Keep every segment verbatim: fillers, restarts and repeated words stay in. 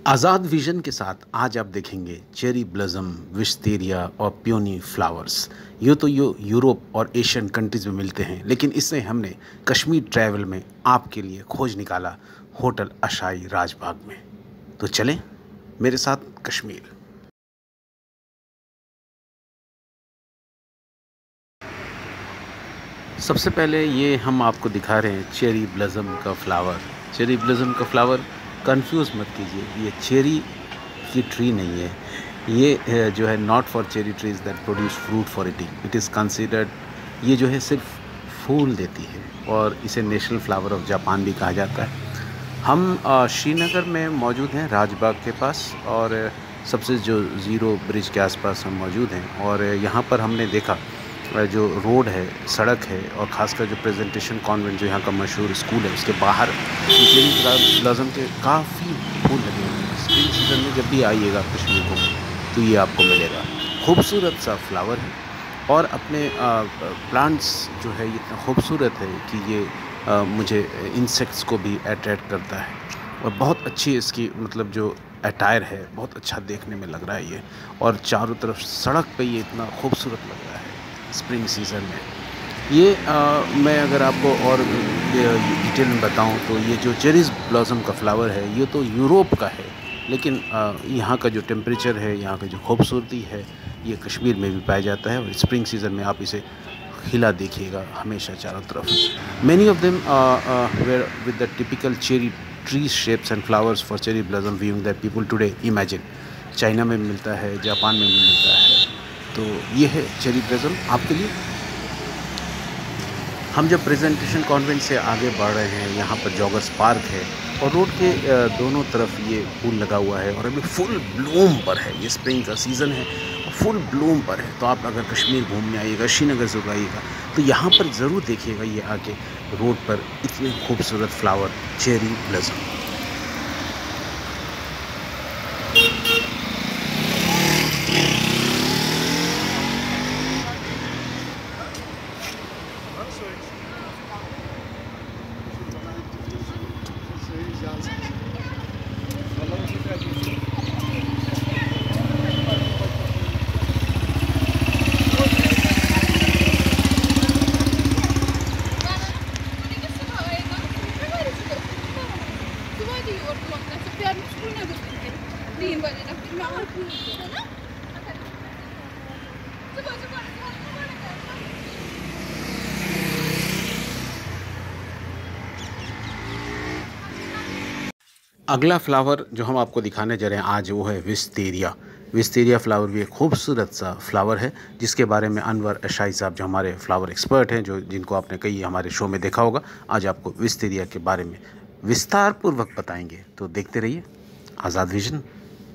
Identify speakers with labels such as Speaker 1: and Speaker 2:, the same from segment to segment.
Speaker 1: आज़ाद vision के साथ आज आप देखेंगे चेरी ब्लॉसम, विस्टेरिया और पियोनी फ्लावर्स। ये तो ये यूरोप और एशियन कंट्रीज़ में मिलते हैं, लेकिन इससे हमने कश्मीर ट्रैवल में आपके लिए खोज निकाला होटल अशाई राजबाग में। तो चलें मेरे साथ कश्मीर। सबसे पहले ये हम आपको दिखा रहे हैं चेरी ब्लॉसम का फ्लावर। चेरी ब्लॉसम का फ्लावर कंफ्यूज मत कीजिए, ये चेरी की ट्री नहीं है। ये अ, जो है not for cherry trees that produce fruit for eating, it is considered, ये जो है सिर्फ फूल देती है और इसे नेशनल फ्लावर ऑफ जापान भी कहा जाता है। हम अ, श्रीनगर में मौजूद हैं राजबाग के पास, और अ, सबसे जो ज़ीरो ब्रिज के आसपास हम मौजूद हैं। और यहाँ पर हमने देखा अ, जो रोड है, सड़क है, और ख़ासकर जो प्रेजेंटेशन कॉन्वेंट जो यहाँ का मशहूर स्कूल है, उसके बाहर चेरी ब्लॉसम के काफ़ी फूल लगे हुए हैं। स्प्रिंग सीज़न में जब भी आइएगा कश्मीर को तो ये आपको मिलेगा। खूबसूरत सा फ्लावर है और अपने प्लांट्स जो है ये इतना खूबसूरत है कि ये अ, मुझे इंसेक्ट्स को भी अट्रैक्ट करता है। और बहुत अच्छी इसकी मतलब जो अटायर है, बहुत अच्छा देखने में लग रहा है ये। और चारों तरफ सड़क पे ये इतना खूबसूरत लग रहा है स्प्रिंग सीज़न में। ये अ, मैं अगर आपको और डिटेल में बताऊं तो ये जो चेरीज ब्लॉसम का फ्लावर है ये तो यूरोप का है, लेकिन अ, यहाँ का जो टेम्परेचर है, यहाँ की जो खूबसूरती है, ये कश्मीर में भी पाया जाता है। और स्प्रिंग सीज़न में आप इसे खिला देखिएगा हमेशा चारों तरफ। Many of them were with the typical cherry tree shapes and flowers for cherry blossom viewing that people today imagine. China में मिलता है, जापान में भी मिलता है। तो ये है चेरी ब्लॉसम आपके लिए। हम जब प्रेजेंटेशन कॉन्वेंट से आगे बढ़ रहे हैं, यहाँ पर जॉगर्स पार्क है और रोड के अ, दोनों तरफ ये फूल लगा हुआ है और अभी फुल ब्लूम पर है। ये स्प्रिंग का सीज़न है, फुल ब्लूम पर है। तो आप अगर कश्मीर घूमने आइएगा, श्रीनगर से आइएगा, तो यहाँ पर ज़रूर देखिएगा ये आके रोड पर इतने खूबसूरत फ्लावर चेरी ब्लॉसम। अगला फ्लावर जो हम आपको दिखाने जा रहे हैं आज वो है विस्टेरिया। विस्टेरिया फ्लावर भी एक खूबसूरत सा फ्लावर है जिसके बारे में अनवर अशाई साहब, जो हमारे फ्लावर एक्सपर्ट हैं, जो जिनको आपने कई हमारे शो में देखा होगा, आज आपको विस्टेरिया के बारे में विस्तार पूर्वक बताएंगे। तो देखते रहिए आज़ाद विजन।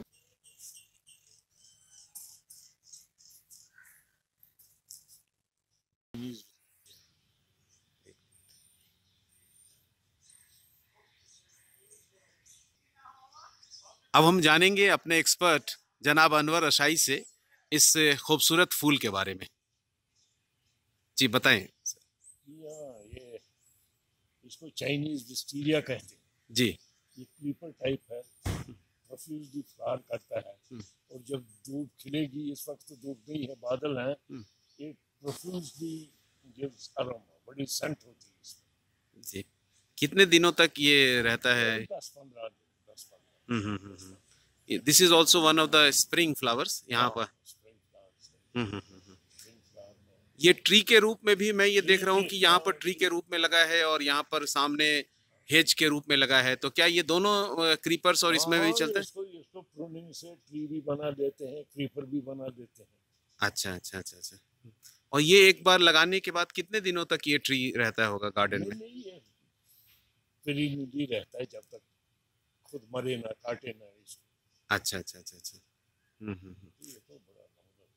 Speaker 1: अब हम जानेंगे अपने एक्सपर्ट जनाब अनवर अशाई से इस खूबसूरत फूल के बारे में। जी बताएं।
Speaker 2: या, ये इसको चाइनीज विस्टीरिया कहते हैं।
Speaker 1: जी।
Speaker 2: ये क्रीपर टाइप है, प्रोफ्यूजली फ्लावर करता है। और जब धूप खिलेगी, इस वक्त तो धूप नहीं है, बादल हैं, ये प्रोफ्यूजली गिव्स अरोमा, बड़ी सेंट होती है इसमें।
Speaker 1: जी। कितने दिनों तक ये रहता है?
Speaker 2: दस पंद्रह दिन दस पंद्रह
Speaker 1: this is also one of the spring flowers यहाँ पर।
Speaker 2: Spring flowers
Speaker 1: hmm hmm hmm.
Speaker 2: Spring flower में
Speaker 1: ये ट्री के रूप में भी मैं ये देख रहा हूँ कि यहाँ पर ट्री के रूप में लगा है और यहाँ पर सामने हेज के रूप में लगा है। तो क्या ये दोनों क्रीपर्स और इसमें भी
Speaker 2: हाँ,
Speaker 1: चलता है?
Speaker 2: इसको इसको प्रूनिंग से ट्री भी बना देते हैं, क्रीपर भी बना देते हैं।
Speaker 1: अच्छा अच्छा अच्छा अच्छा। और ये एक बार लगाने के बाद कितने दिनों तक ये ट्री रहता होगा गार्डन
Speaker 2: नहीं
Speaker 1: में?
Speaker 2: नहीं, ये पेरिनिटी रहता है जब तक खुद मरे ना, काटे ना इसको।
Speaker 1: अच्छा अच्छा अच्छा अच्छा। हम्म हम्म हम्म।
Speaker 2: ये तो बड़ा लंबा।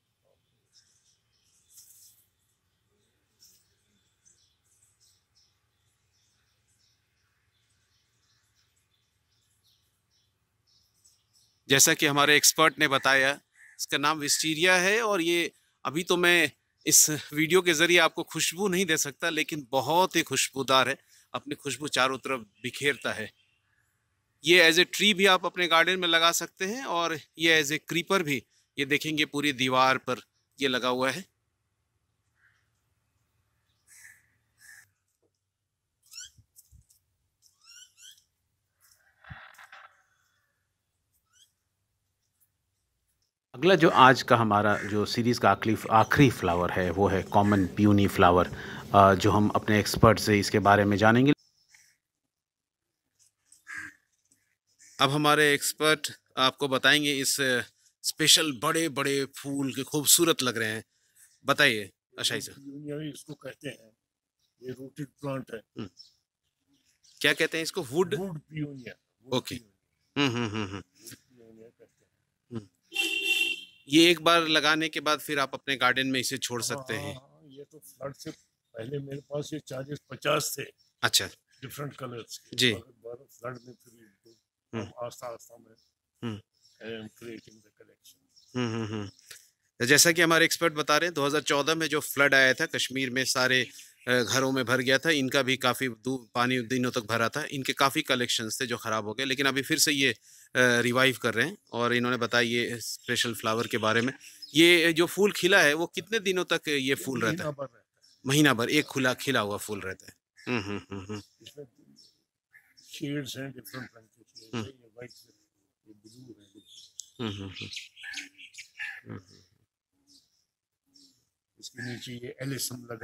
Speaker 1: जैसा कि हमारे एक्सपर्ट ने बताया, इसका नाम विस्टीरिया है। और ये अभी तो मैं इस वीडियो के जरिए आपको खुशबू नहीं दे सकता, लेकिन बहुत ही खुशबूदार है, अपनी खुशबू चारों तरफ बिखेरता है। ये एज ए ट्री भी आप अपने गार्डन में लगा सकते हैं और ये एज ए क्रीपर भी, ये देखेंगे पूरी दीवार पर ये लगा हुआ है। अगला जो आज का हमारा जो सीरीज़ का आखिरी आखिरी फ्लावर है वो है कॉमन पियूनी फ्लावर, जो हम अपने एक्सपर्ट से इसके बारे में जानेंगे। अब हमारे एक्सपर्ट आपको बताएंगे इस स्पेशल बड़े बड़े फूल के खूबसूरत लग रहे हैं, बताइए अशाई सर।
Speaker 2: इसको कहते हैं, ये रूटेड प्लांट है।
Speaker 1: क्या कहते हैं इसको? Wood
Speaker 2: wood paeonia.
Speaker 1: Okay. Hmm hmm hmm hmm ये एक बार लगाने के बाद फिर आप अपने गार्डन में इसे छोड़ सकते हैं।
Speaker 2: हाँ, ये तो फ्लड से पहले मेरे पास ये चालीस पचास थे।
Speaker 1: अच्छा।
Speaker 2: डिफरेंट कलर्स के
Speaker 1: जी।
Speaker 2: फ्लड में फिर आस्ता आस्ता में creating the collection.
Speaker 1: Hmm hmm जैसा कि हमारे एक्सपर्ट बता रहे हैं, दो हज़ार चौदह में जो फ्लड आया था कश्मीर में, सारे घरों में भर गया था, इनका भी काफ़ी पानी दिनों तक भरा था, इनके काफ़ी कलेक्शंस थे जो ख़राब हो गए, लेकिन अभी फिर से ये रिवाइव कर रहे हैं। और इन्होंने बताया ये स्पेशल फ्लावर के बारे में। ये जो फूल खिला है वो कितने दिनों तक ये फूल रहता है? महीना भर एक खुला खिला हुआ फूल रहता है। हम्म हम्म हम्म
Speaker 2: शेड्स हैं डिफरेंट रंग के, ये वाइट ये ब्लू है। हम्म हम्म इसके नीचे ये एलिसम लगा।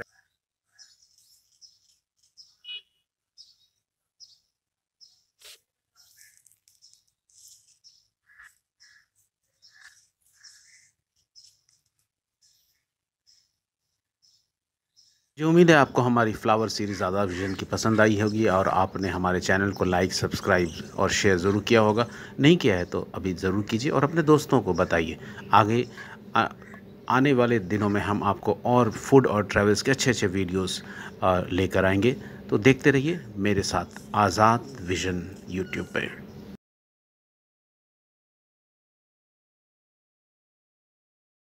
Speaker 1: जो उम्मीद है आपको हमारी फ्लावर सीरीज़ आदा विजन की पसंद आई होगी और आपने हमारे चैनल को लाइक, सब्सक्राइब और शेयर ज़रूर किया होगा। नहीं किया है तो अभी ज़रूर कीजिए और अपने दोस्तों को बताइए। आगे आ, आने वाले दिनों में हम आपको और फूड और ट्रैवल्स के अच्छे अच्छे वीडियोस लेकर आएंगे, तो देखते रहिए मेरे साथ आज़ाद विजन यूट्यूब पे।